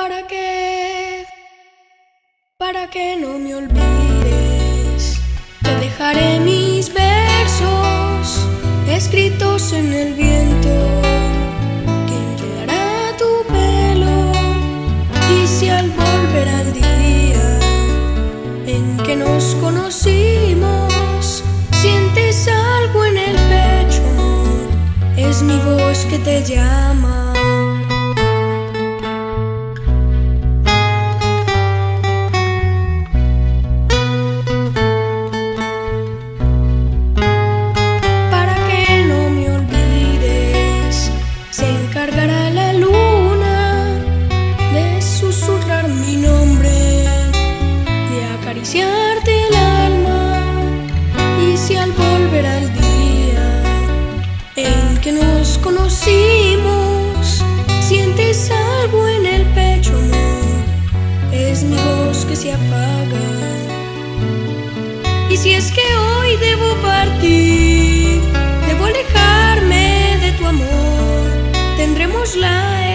¿Para qué? Para que no me olvides, te dejaré mis versos escritos en el viento que enredará tu pelo. Y si al volver al día en que nos conocimos sientes algo en el pecho, amor, es mi voz que te llama. Cargará la luna de susurrar mi nombre, de acariciarte el alma. Y si al volver al día en que nos conocimos sientes algo en el pecho, amor, es mi voz que se apaga. Y si es que hoy debo partir, debo alejarme de tu amor, tendremos la